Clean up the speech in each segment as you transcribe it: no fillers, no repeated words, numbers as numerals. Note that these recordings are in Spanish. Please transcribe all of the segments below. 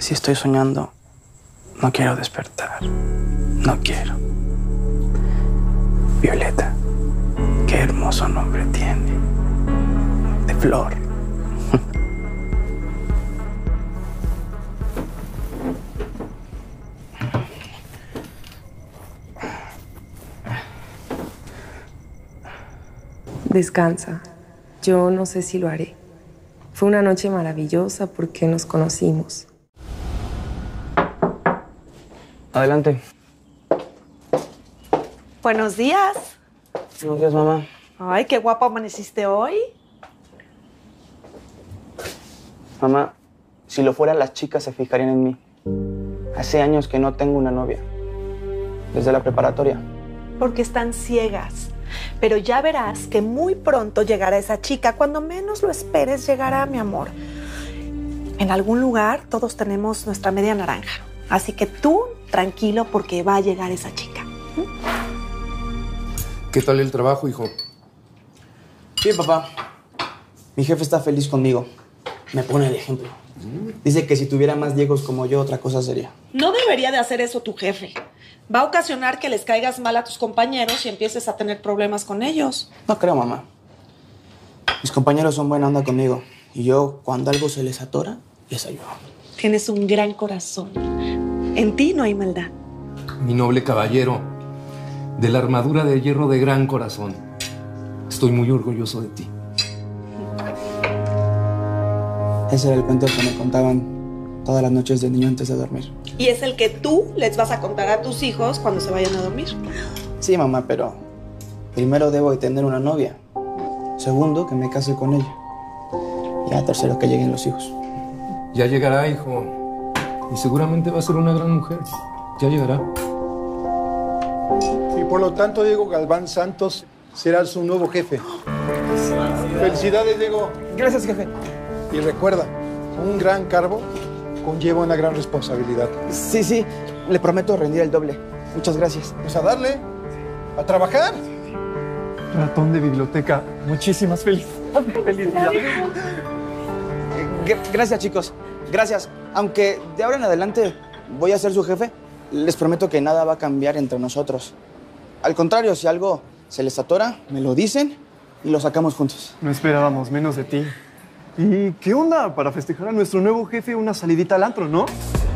si estoy soñando, no quiero despertar. No quiero. Violeta, qué hermoso nombre tiene. De flor. Descansa. Yo no sé si lo haré. Fue una noche maravillosa porque nos conocimos. Adelante. Buenos días. Buenos días, mamá. Ay, qué guapo amaneciste hoy. Mamá, si lo fuera, las chicas se fijarían en mí. Hace años que no tengo una novia. Desde la preparatoria. Porque están ciegas. Pero ya verás que muy pronto llegará esa chica. Cuando menos lo esperes, llegará, mi amor. En algún lugar todos tenemos nuestra media naranja. Así que tú, tranquilo, porque va a llegar esa chica. ¿Qué tal el trabajo, hijo? Sí, papá. Mi jefe está feliz conmigo. Me pone el ejemplo. Dice que si tuviera más Diegos como yo, otra cosa sería. No debería de hacer eso tu jefe. Va a ocasionar que les caigas mal a tus compañeros y empieces a tener problemas con ellos. No creo, mamá. Mis compañeros son buena onda conmigo. Y yo, cuando algo se les atora, les ayudo. Tienes un gran corazón. En ti no hay maldad. Mi noble caballero, de la armadura de hierro de gran corazón. Estoy muy orgulloso de ti. Ese era el cuento que me contaban todas las noches de niño antes de dormir. Y es el que tú les vas a contar a tus hijos cuando se vayan a dormir. Sí, mamá, pero primero debo de tener una novia. Segundo, que me case con ella. Y tercero, que lleguen los hijos. Ya llegará, hijo. Y seguramente va a ser una gran mujer. Ya llegará. Y por lo tanto, Diego Galván Santos será su nuevo jefe. Felicidades, Diego. Gracias, jefe. Y recuerda, un gran cargo conlleva una gran responsabilidad. Sí, le prometo rendir el doble. Muchas gracias. Pues a darle, a trabajar. Ratón de biblioteca, muchísimas felicidades. Gracias, chicos. Gracias. Aunque de ahora en adelante voy a ser su jefe, les prometo que nada va a cambiar entre nosotros. Al contrario, si algo se les atora, me lo dicen y lo sacamos juntos. No esperábamos menos de ti. ¿Y qué onda? Para festejar a nuestro nuevo jefe, una salidita al antro, ¿no?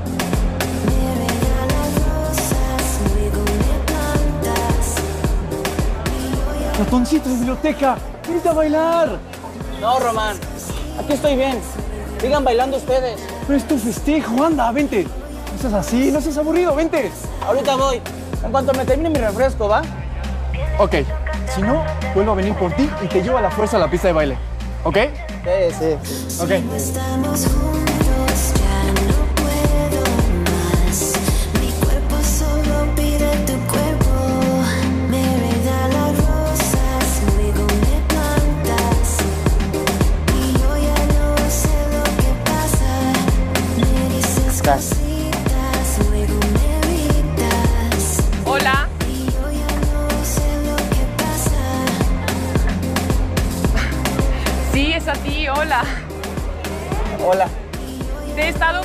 Ratoncito de biblioteca, vente a bailar. No, Román. Aquí estoy bien. Sigan bailando ustedes. Pero es tu festejo, anda, vente. No seas así, no seas aburrido, vente. Ahorita voy. En cuanto me termine mi refresco, ¿va? Ok, si no, vuelvo a venir por ti y te llevo a la fuerza a la pista de baile. ¿Ok? Sí. Ok. Estamos juntos, ya no puedo más. Mi cuerpo solo pide tu cuerpo. Me regalas rosas, luego me plantas. Y yo ya no sé lo que pasa. Me dices cositas, luego me evitas. Hola. Y yo ya no sé lo que pasa. Sí, es a ti, hola. Hola. Te he estado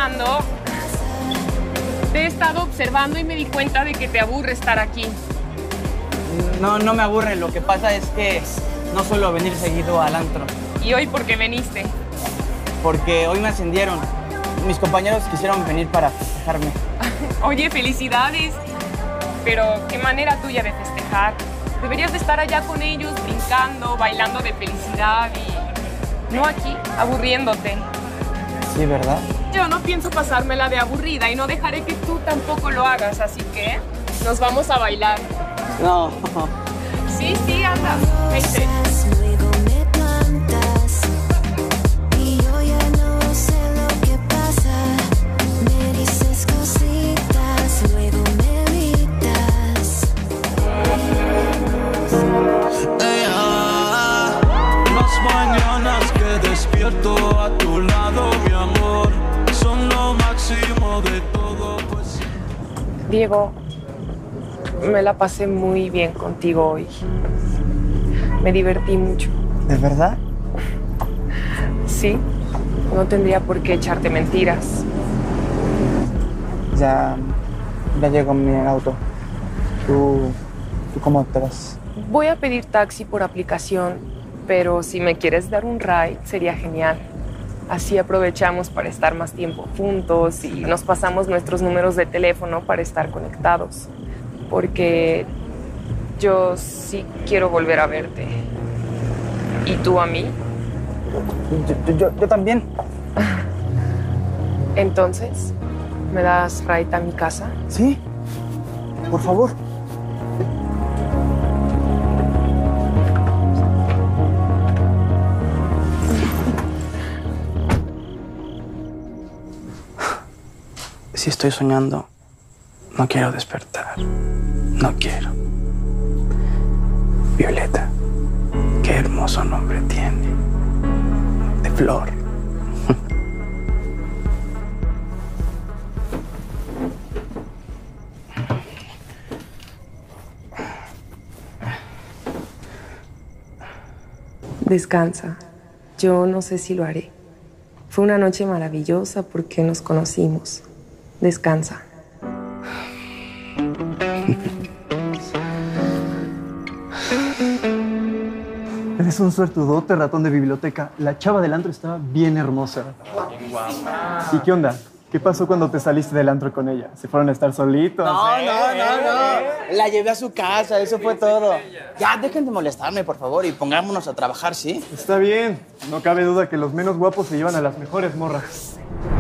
observando y me di cuenta de que te aburre estar aquí. No me aburre. Lo que pasa es que no suelo venir seguido al antro. ¿Y hoy por qué viniste? Porque hoy me ascendieron. Mis compañeros quisieron venir para festejarme. Oye, felicidades. Pero qué manera tuya de festejar. Deberías de estar allá con ellos, brincando, bailando de felicidad y no aquí, aburriéndote. Sí, ¿verdad? Yo no pienso pasármela de aburrida y no dejaré que tú tampoco lo hagas, así que nos vamos a bailar. No. Sí, anda, vente. Luego me plantas. Y yo ya no sé lo que pasa. Me dices cositas, luego me evitas. Las mañanas que despierto a tu lado, mi amor, son lo máximo de todo, pues. Diego, me la pasé muy bien contigo hoy. Me divertí mucho. ¿De verdad? Sí, no tendría por qué echarte mentiras. Ya llego en mi auto. ¿Tú cómo te vas? Voy a pedir taxi por aplicación, pero si me quieres dar un ride sería genial. Así aprovechamos para estar más tiempo juntos y nos pasamos nuestros números de teléfono para estar conectados. Porque yo sí quiero volver a verte. ¿Y tú a mí? Yo también. Entonces, ¿me das ride a mi casa? Sí, por favor. Si estoy soñando, no quiero despertar. No quiero. Violeta, qué hermoso nombre tiene. De flor. Descansa. Yo no sé si lo haré. Fue una noche maravillosa porque nos conocimos. Descansa. Eres un suertudote, ratón de biblioteca. La chava del antro estaba bien hermosa. ¿Y qué onda? ¿Qué pasó cuando te saliste del antro con ella? ¿Se fueron a estar solitos? No. La llevé a su casa, eso fue todo. Ya, dejen de molestarme, por favor, y pongámonos a trabajar, ¿sí? Está bien. No cabe duda que los menos guapos se llevan a las mejores morras.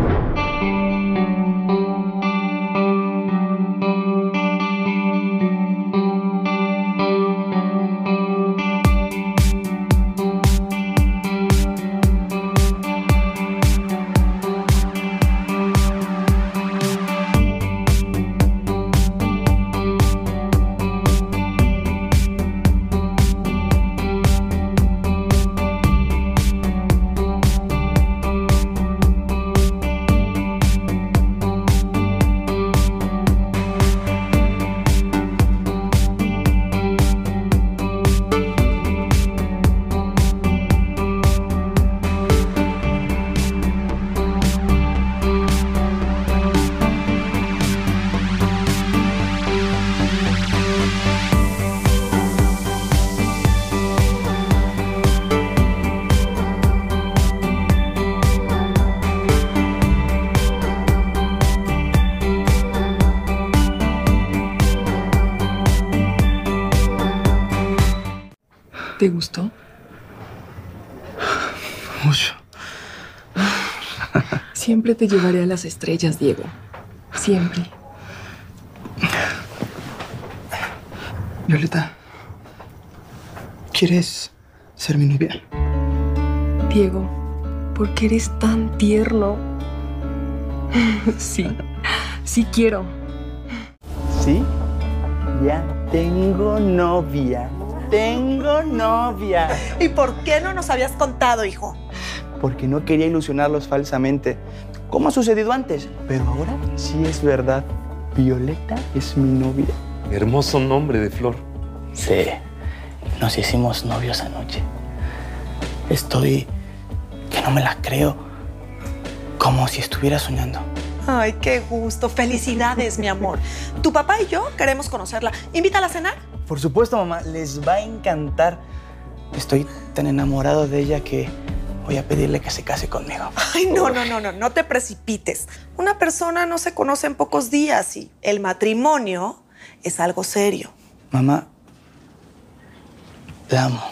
¿Te gustó? Mucho. Siempre te llevaré a las estrellas, Diego. Siempre. Violeta, ¿quieres ser mi novia? Diego, ¿por qué eres tan tierno? Sí, sí quiero. ¿Sí? Ya tengo novia. Tengo novia. ¿Y por qué no nos habías contado, hijo? Porque no quería ilusionarlos falsamente, como ha sucedido antes. Pero ahora sí es verdad. Violeta es mi novia. Hermoso nombre de flor. Sí, nos hicimos novios anoche. Estoy que no me la creo, como si estuviera soñando. Ay, qué gusto. Felicidades, mi amor. Tu papá y yo queremos conocerla. Invítala a cenar. Por supuesto, mamá, les va a encantar. Estoy tan enamorado de ella que voy a pedirle que se case conmigo. Ay, no te precipites. Una persona no se conoce en pocos días y el matrimonio es algo serio. Mamá, la amo.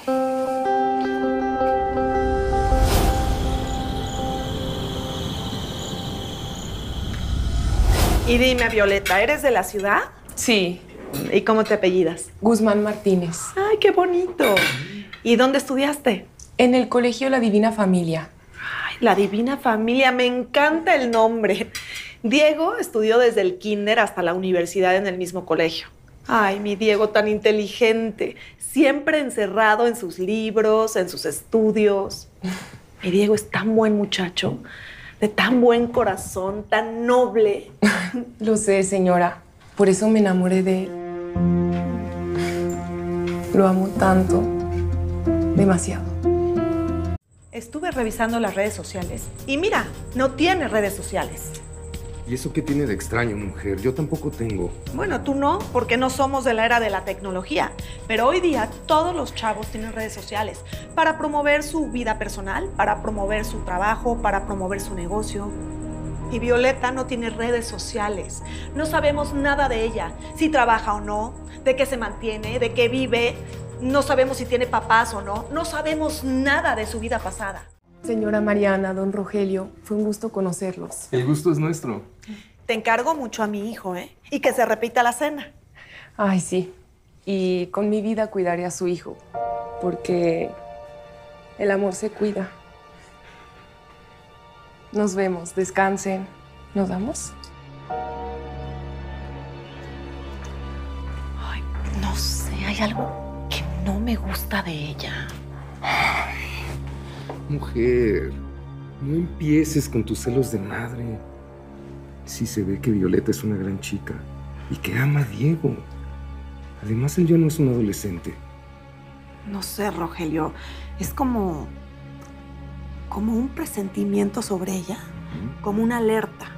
Y dime, Violeta, ¿eres de la ciudad? Sí, ¿Y cómo te apellidas? Guzmán Martínez. Ay, qué bonito. ¿Y dónde estudiaste? En el colegio La Divina Familia. Ay, La Divina Familia, me encanta el nombre. Diego estudió desde el kinder hasta la universidad en el mismo colegio. Ay, mi Diego tan inteligente, siempre encerrado en sus libros, en sus estudios. Mi Diego es tan buen muchacho, de tan buen corazón, tan noble. Lo sé, señora. Por eso me enamoré de él. Lo amo tanto. Demasiado. Estuve revisando las redes sociales y mira, no tiene redes sociales. ¿Y eso qué tiene de extraño, mujer? Yo tampoco tengo. Bueno, tú no, porque no somos de la era de la tecnología. Pero hoy día todos los chavos tienen redes sociales para promover su vida personal, para promover su trabajo, para promover su negocio. Y Violeta no tiene redes sociales. No sabemos nada de ella, si trabaja o no, de qué se mantiene, de qué vive. No sabemos si tiene papás o no. No sabemos nada de su vida pasada. Señora Mariana, don Rogelio, fue un gusto conocerlos. El gusto es nuestro. Te encargo mucho a mi hijo, ¿eh? Y que se repita la cena. Ay, sí. Y con mi vida cuidaré a su hijo, porque el amor se cuida. Nos vemos, descansen. ¿Nos vamos? Ay, no sé, hay algo que no me gusta de ella. Mujer, no empieces con tus celos de madre. Sí se ve que Violeta es una gran chica y que ama a Diego. Además, él ya no es un adolescente. No sé, Rogelio, es como un presentimiento sobre ella, como una alerta.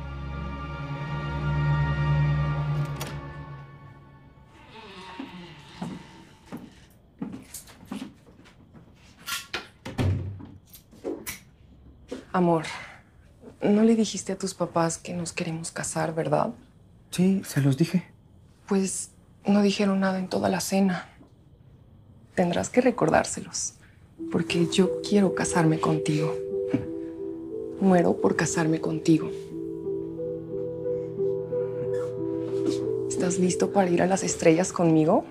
Amor, no le dijiste a tus papás que nos queremos casar, ¿verdad? Sí, se los dije. Pues no dijeron nada en toda la cena. Tendrás que recordárselos, porque yo quiero casarme contigo. Muero por casarme contigo. ¿Estás listo para ir a las estrellas conmigo?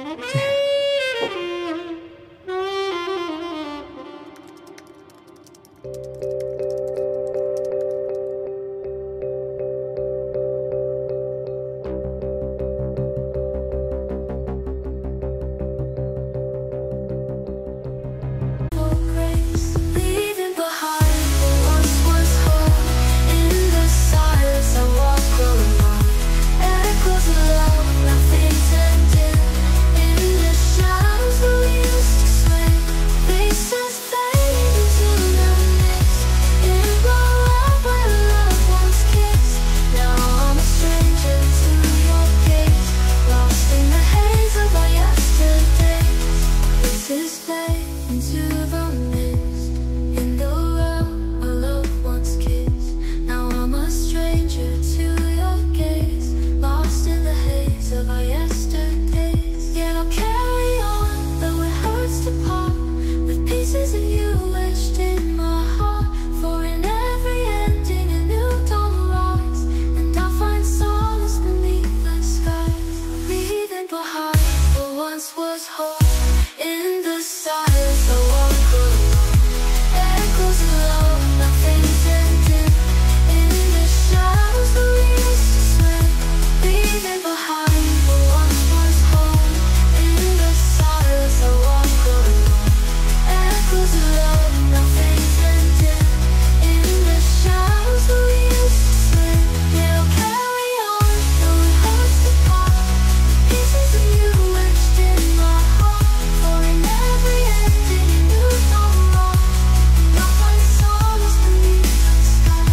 Leaving behind what once was home. In the silence I walk alone. Echoes of love, nothing's ending. In the shadows we used to sway. Faces fade into the mist. In my world where love once kissed. Now I'm a stranger to your gaze. Lost in the haze of our yesterdays. Faces fade into the mist. In the world where love once kissed. Now I'm a stranger to your gaze. Lost in the haze of our yesterdays. Yet I'll carry on, though it hurts to part. With pieces of you etched in my heart. For in every ending a new dawn will rise. And I'll find solace beneath the skies. Leaving behind what once was home. In the silence I walk alone. Echoes of love, nothing's ending. In the shadows we used to sway. Leaving behind what once was home. In the silence I walk alone. Echoes of love, nothing's ending. In the shadows we used to sway. Yeah, I'll carry on, though it hurts to part. Pieces of you etched in my heart. For in every ending a new dawn will rise. And I'll find solace beneath the sky.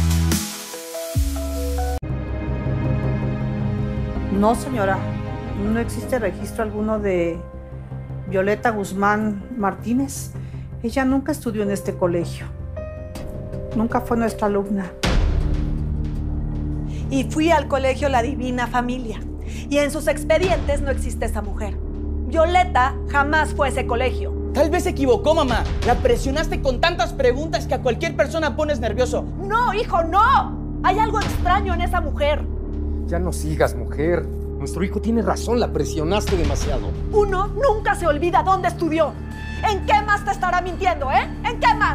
No, señora. No existe registro alguno de Violeta Guzmán Martínez. Ella nunca estudió en este colegio. Nunca fue nuestra alumna. Y fui al colegio La Divina Familia. Y en sus expedientes no existe esa mujer. Violeta jamás fue a ese colegio. Tal vez se equivocó, mamá. La presionaste con tantas preguntas que a cualquier persona pones nervioso. No, hijo, no. Hay algo extraño en esa mujer. Ya no sigas, mujer. Nuestro hijo tiene razón, la presionaste demasiado. Uno nunca se olvida dónde estudió. ¿En qué más te estará mintiendo, eh? ¿En qué más?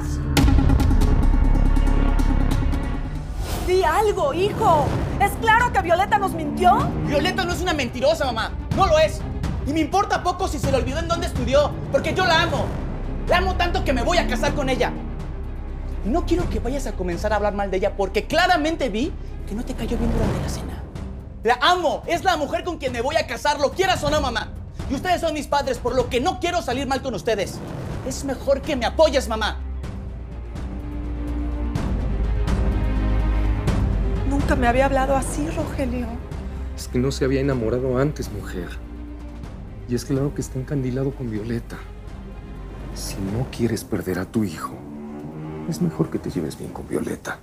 Di algo, hijo. ¿Es claro que Violeta nos mintió? Violeta no es una mentirosa, mamá. No lo es. Y me importa poco si se le olvidó en dónde estudió, porque yo la amo. La amo tanto que me voy a casar con ella. Y no quiero que vayas a comenzar a hablar mal de ella, porque claramente vi que no te cayó bien durante la cena. La amo. Es la mujer con quien me voy a casar, lo quieras o no, mamá. Y ustedes son mis padres, por lo que no quiero salir mal con ustedes. Es mejor que me apoyes, mamá. Nunca Nunca me había hablado así, Rogelio. Es que no se había enamorado antes, mujer. Y es claro que está encandilado con Violeta. Si no quieres perder a tu hijo, es mejor que te lleves bien con Violeta.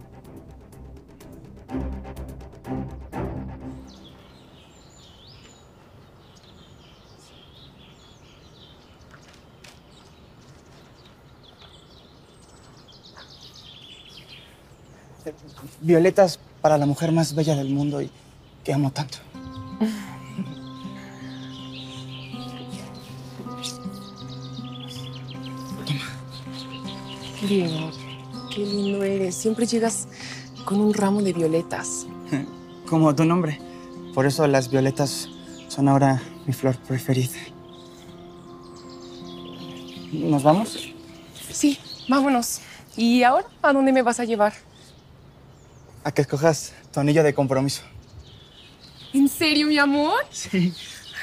Violeta es para la mujer más bella del mundo y que amo tanto. Diego, qué lindo eres. Siempre llegas con un ramo de violetas. Como tu nombre. Por eso las violetas son ahora mi flor preferida. ¿Nos vamos? Sí, vámonos. ¿Y ahora a dónde me vas a llevar? A que escojas tu anillo de compromiso. ¿En serio, mi amor? Sí.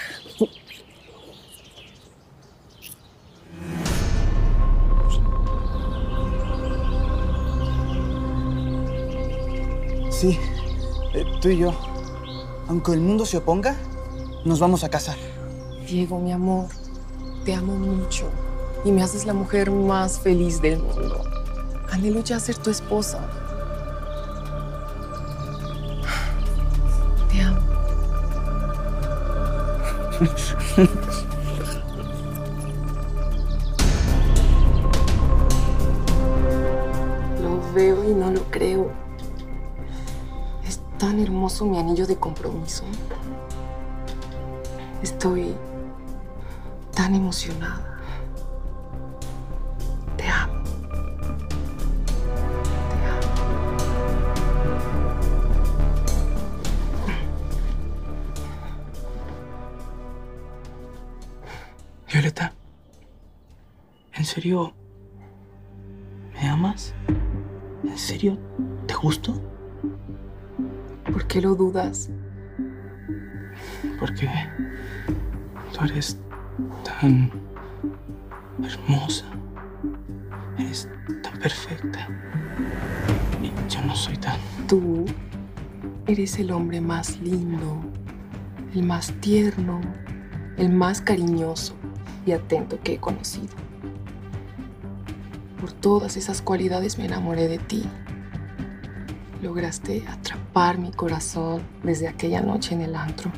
Sí, tú y yo, aunque el mundo se oponga, nos vamos a casar. Diego, mi amor, te amo mucho y me haces la mujer más feliz del mundo. Anhelo ya ser tu esposa. Te amo. Lo veo y no lo creo. Es tan hermoso mi anillo de compromiso. Estoy tan emocionada. Te amo. Te amo. Violeta, ¿en serio me amas? ¿En serio te gusto? ¿Por qué lo dudas? Porque tú eres tan hermosa, eres tan perfecta. Y yo no soy tan... Tú eres el hombre más lindo, el más tierno, el más cariñoso y atento que he conocido. Por todas esas cualidades me enamoré de ti. Lograste atrapar mi corazón desde aquella noche en el antro.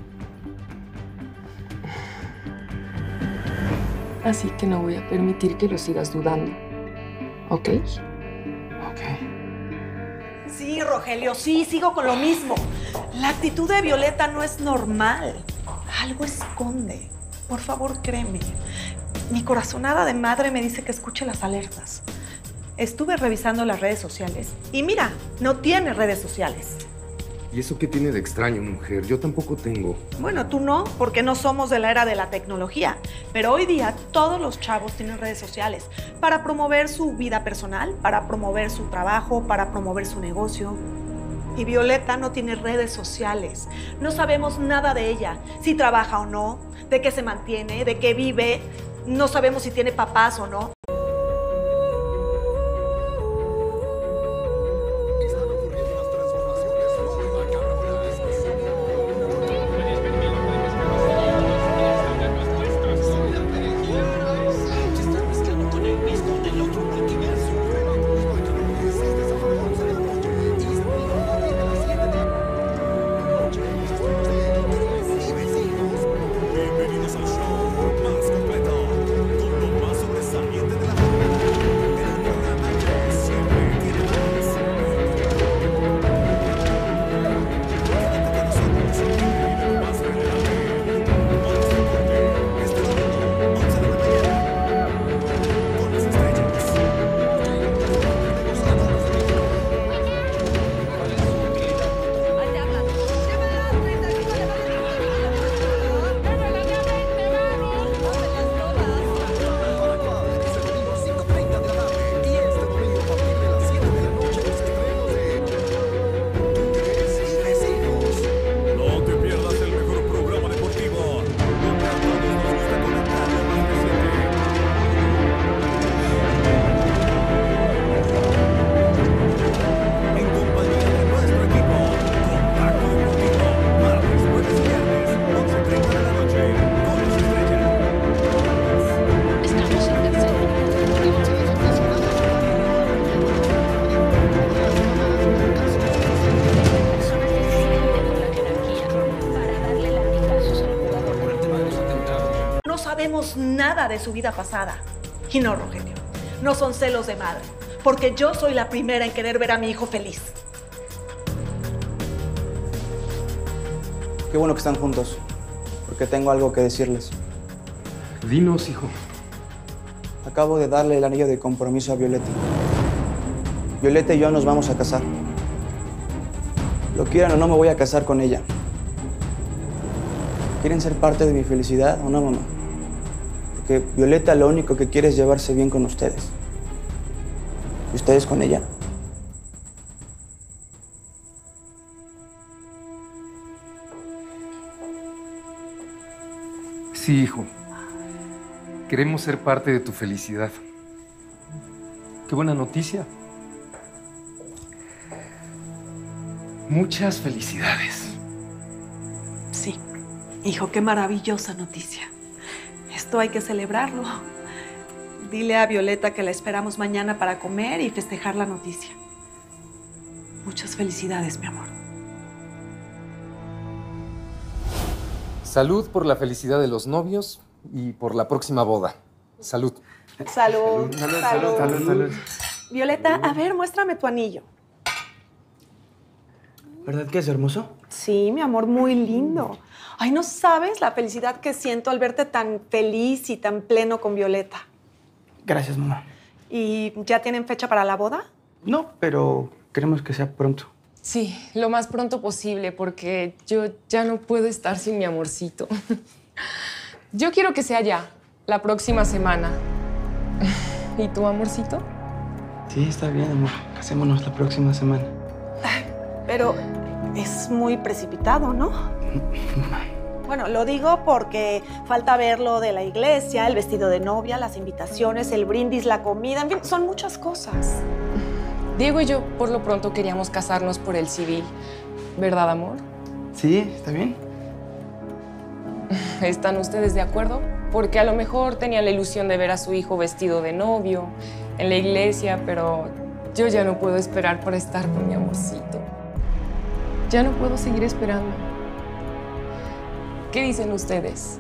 Así que no voy a permitir que lo sigas dudando. ¿Ok? Ok. Sí, Rogelio, sí, sigo con lo mismo. La actitud de Violeta no es normal. Algo esconde. Por favor, créeme. Mi corazonada de madre me dice que escuche las alertas. Estuve revisando las redes sociales y mira, no tiene redes sociales. ¿Y eso qué tiene de extraño, mujer? Yo tampoco tengo. Bueno, tú no, porque no somos de la era de la tecnología. Pero hoy día todos los chavos tienen redes sociales para promover su vida personal, para promover su trabajo, para promover su negocio. Y Violeta no tiene redes sociales. No sabemos nada de ella, si trabaja o no, de qué se mantiene, de qué vive. No sabemos si tiene papás o no. Bienvenidos al show más completo, con lo más sobresaliente sabemos nada de su vida pasada. Y no, Rogelio, no son celos de madre, porque yo soy la primera en querer ver a mi hijo feliz. Qué bueno que están juntos, porque tengo algo que decirles. Dinos, hijo. Acabo de darle el anillo de compromiso a Violeta. Violeta y yo nos vamos a casar. Lo quieran o no, me voy a casar con ella. ¿Quieren ser parte de mi felicidad o no, mamá? Porque Violeta lo único que quiere es llevarse bien con ustedes. ¿Y ustedes con ella? Sí, hijo. Queremos ser parte de tu felicidad. Qué buena noticia. Muchas felicidades. Sí, hijo, qué maravillosa noticia. Esto hay que celebrarlo. Dile a Violeta que la esperamos mañana para comer y festejar la noticia. Muchas felicidades, mi amor. Salud por la felicidad de los novios y por la próxima boda. Salud. Salud. Salud. Violeta, a ver, muéstrame tu anillo. ¿Verdad que es hermoso? Sí, mi amor, muy lindo. Ay, no sabes la felicidad que siento al verte tan feliz y tan pleno con Violeta. Gracias, mamá. ¿Y ya tienen fecha para la boda? No, pero queremos que sea pronto. Sí, lo más pronto posible, porque yo ya no puedo estar sin mi amorcito. Yo quiero que sea ya, la próxima semana. ¿Y tu amorcito? Sí, está bien, amor. Casémonos la próxima semana. Pero es muy precipitado, ¿no? Bueno, lo digo porque falta ver lo de la iglesia, el vestido de novia, las invitaciones, el brindis, la comida, en fin, son muchas cosas. Diego y yo, por lo pronto, queríamos casarnos por el civil. ¿Verdad, amor? Sí, está bien. ¿Están ustedes de acuerdo? Porque a lo mejor tenía la ilusión de ver a su hijo vestido de novio en la iglesia, pero yo ya no puedo esperar para estar con mi amorcito. Ya no puedo seguir esperando. ¿Qué dicen ustedes?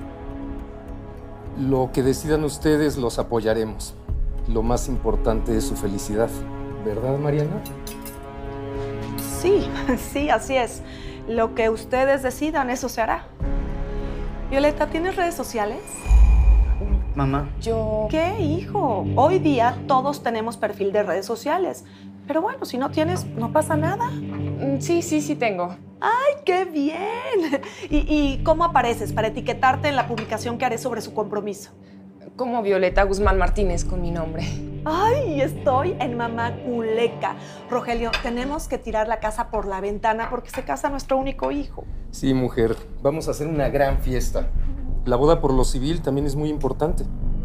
Lo que decidan ustedes los apoyaremos. Lo más importante es su felicidad. ¿Verdad, Mariana? Sí, sí, así es. Lo que ustedes decidan, eso se hará. Violeta, ¿tienes redes sociales? Mamá. ¿Qué, hijo? Hoy día todos tenemos perfil de redes sociales. Pero bueno, si no tienes, no pasa nada. Sí tengo. ¡Ay, qué bien! ¿Y cómo apareces para etiquetarte en la publicación que haré sobre su compromiso? Como Violeta Guzmán Martínez con mi nombre. ¡Ay, estoy en Mamá Culeca! Rogelio, tenemos que tirar la casa por la ventana porque se casa nuestro único hijo. Sí, mujer. Vamos a hacer una gran fiesta. La boda por lo civil también es muy importante.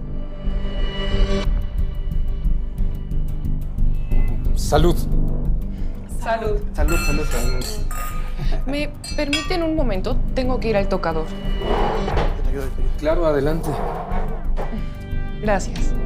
¡Salud! Salud. Salud. ¿Me permiten un momento? Tengo que ir al tocador. Claro, adelante. Gracias.